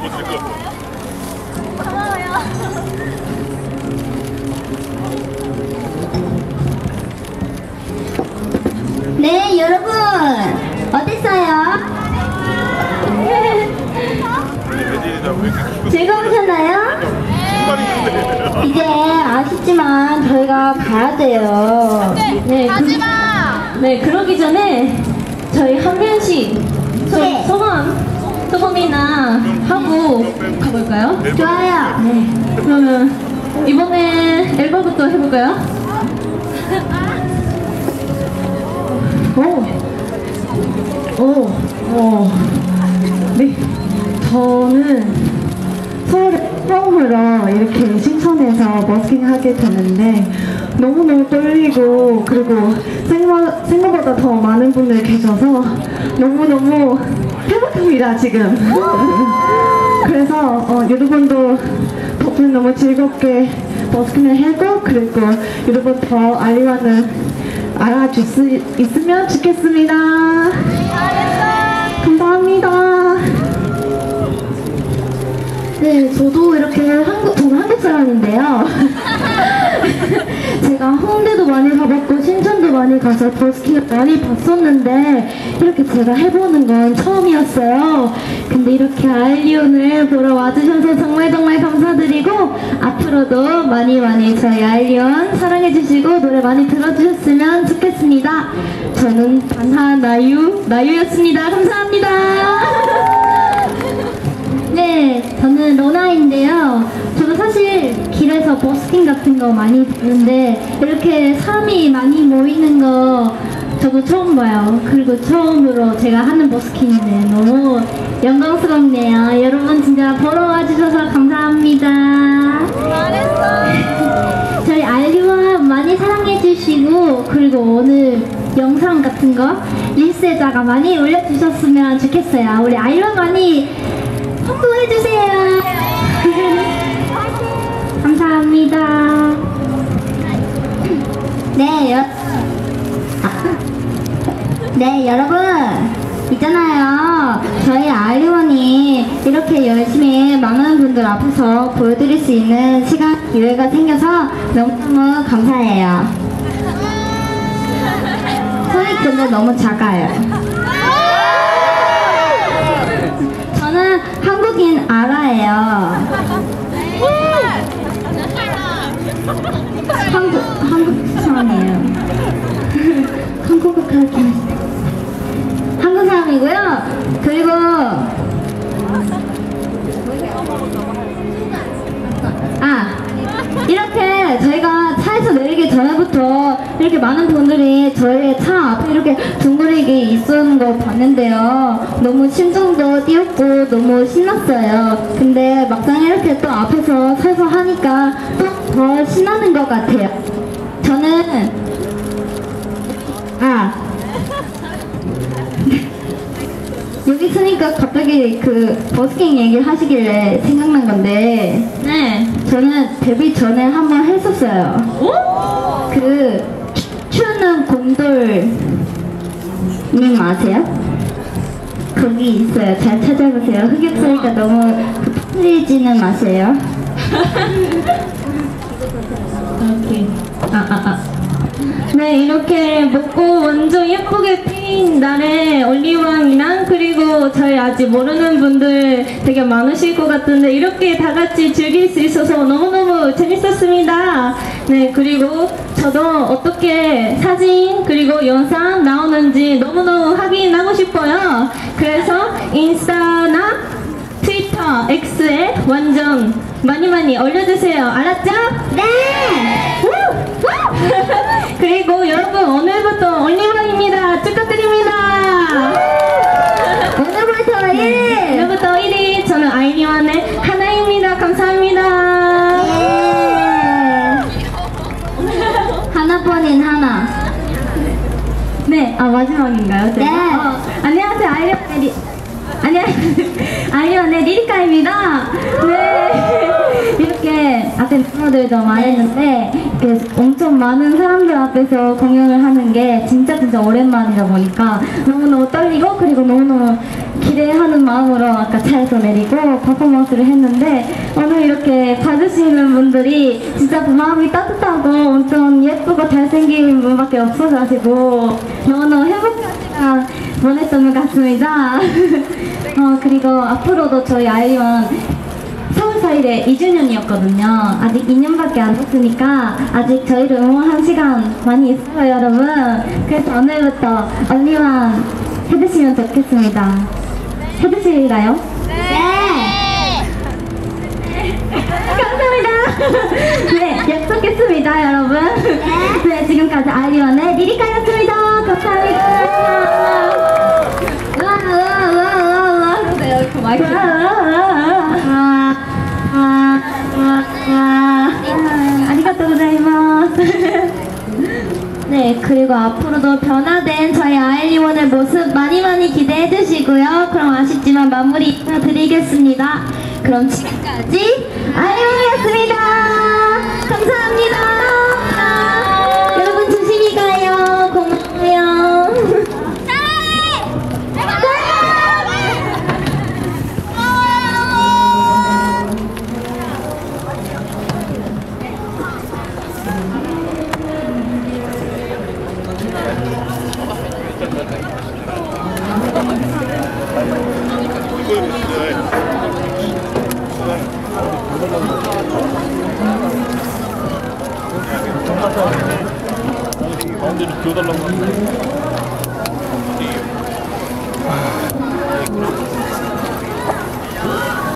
네, 여러분 어땠어요? 즐거우셨나요? 이제 아쉽지만 저희가 가야 돼요. 네, 네, 그러기 전에 저희 한 명씩 소감이나 하고 가볼까요? 좋아요. 네, 그러면 이번에 앨범부터 해볼까요? 네, 저는 서울에 처음으로 이렇게 신천에서 버스킹 하게 됐는데 너무너무 떨리고, 그리고 생각보다 더 많은 분들 계셔서 너무너무 행복합니다 지금. 그래서 여러분도 덕분에 너무 즐겁게 버스킹을 하고, 그리고 여러분 더 아이와는 알아줄 수 있으면 좋겠습니다. 감사합니다. 네, 저도 이렇게 저는 한국 사람인데요. 제가 홍대도 많이 가봤고 신천도 많이 가서 버스킹을 많이 봤었는데 이렇게 제가 해보는 건 처음이었어요. 근데 이렇게 아일리온을 보러 와주셔서 정말 감사드리고, 앞으로도 많이 저희 아일리온 사랑해주시고 노래 많이 들어주셨으면 좋겠습니다. 저는 단하 나유였습니다. 감사합니다. 네, 저는 로나인데요. 저도 사실 길에서 버스킹 같은 거 많이 보는데 이렇게 사람이 많이 모이는 거 저도 처음 봐요. 그리고 처음으로 제가 하는 버스킹인데 너무 영광스럽네요. 여러분 진짜 보러 와주셔서 감사합니다. 저희 아일리와 많이 사랑해주시고, 그리고 오늘 영상 같은 거 릴스에다가 많이 올려주셨으면 좋겠어요. 우리 아일리와 많이 홍보해주세요. 감사합니다. 네, 여러분 있잖아요. 저희 아이리원이 이렇게 열심히 많은 분들 앞에서 보여드릴 수 있는 시간, 기회가 생겨서 너무너무 감사해요. 소리 근데 너무 작아요. 저는 한국인 아라예요. 한국 사람이에요. 한국 사람이고요. 그리고 이렇게 저희가 차에서 내리기 전에부터 이렇게 많은 분들이 저희 차 앞에 이렇게 둥그리게 있었는 거 봤는데요. 너무 심장도 뛰었고 너무 신났어요. 근데 막상 이렇게 또 앞에서 서서 하니까 또 더 신나는 것 같아요. 저는 여기 있으니까 갑자기 그 버스킹 얘기 하시길래 생각난 건데, 네, 저는 데뷔 전에 한번 했었어요. 오? 그 추는 곰돌님 아세요? 거기 있어요. 잘 찾아보세요. 흑역사니까 너무 풀리지는 마세요. 이렇게 네, 이렇게 먹고 완전 예쁘게 핀 날에 올리왕이랑, 그리고 저희 아직 모르는 분들 되게 많으실 것 같은데 이렇게 다 같이 즐길 수 있어서 너무너무 재밌었습니다. 네, 그리고 저도 어떻게 사진 그리고 영상 나오는지 너무너무 확인하고 싶어요. 그래서 인스타나 트위터, X에 완전 많이 올려주세요. 알았죠? 네! 그리고 여러분, 오늘부터 올리왕입니다. 축하드립니다. 오늘부터 1일! 오늘부터 1일, 저는 아이리원의 하나입니다. 감사합니다. 하나뿐인 하나. 네, 마지막인가요? 네. 안녕하세요, 아이리원의 리리카입니다. 네. 이렇게 앞에 멤버들도 말했는데, 이렇게 엄청 많은 사람들 앞에서 공연을 하는 게 진짜 오랜만이다 보니까 너무너무 떨리고 그리고 너무너무 기대하는 마음으로 아까 차에서 내리고 퍼포먼스를 했는데 오늘 이렇게 봐주시는 분들이 진짜 마음이 따뜻하고 엄청 예쁘고 잘생긴 분밖에 없어가지고 너무너무 행복한 시간 보냈던 것 같습니다. 그리고 앞으로도 저희 아이원 서울사일의 2주년이었거든요. 아직 2년밖에 안 됐으니까 아직 저희를 응원한 시간 많이 있어요, 여러분. 그래서 오늘부터 언니만 해주시면 좋겠습니다. 해주실까요? 네! 감사합니다. 네, 약속했습니다, 여러분. 네, 지금까지 아이원의 리리카였습니다. 감사합니다. 네, 여기 마이크. 아리가또 고자이마스. 네, 그리고 앞으로도 변화된 저희 아이리원의 모습 많이 기대해 주시고요. 그럼 아쉽지만 마무리 인사드리겠습니다. 그럼 지금까지 아이리원이었습니다. 감사합니다. 여러분 조심히 가요. 고마워요. 가운데로 비워달라고.